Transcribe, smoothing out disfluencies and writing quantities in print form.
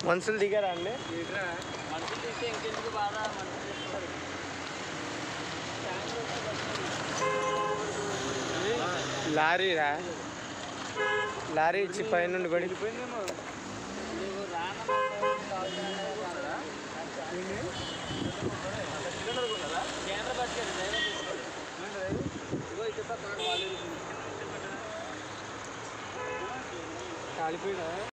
మనుషులు దిగారా అండి? మనుషులు తీస్తే ఇంకెందుకు బాధ, మనుషులు తీసుకోవాలి. లారీరా, లారీ ఇచ్చి పైనుండి పడిపోయిందేమో. కేంద్ర బస్ కాలిపోయినా